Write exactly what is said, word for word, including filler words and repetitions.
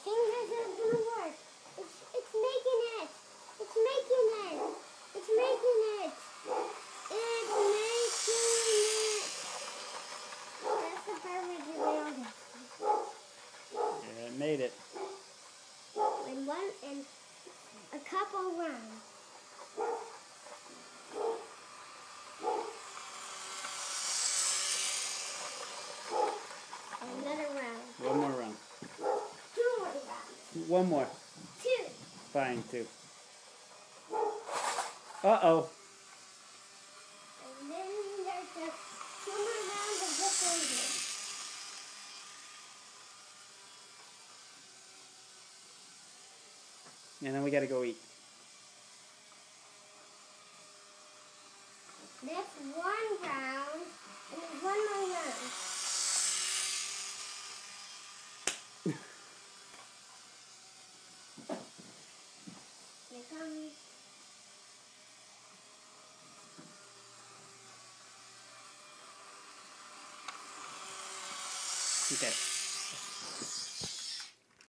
think this is gonna work. It's it's making it. It's making it. It's making it. It's making it. That's the perfect example. Yeah, it made it. In one in a couple rounds. Another round. One more round. Two more rounds. One more. Two. Fine, two. Uh-oh. And then there's just two more rounds of this one. And then we gotta go eat. That's one round, and there's one more round. Here comes. Okay.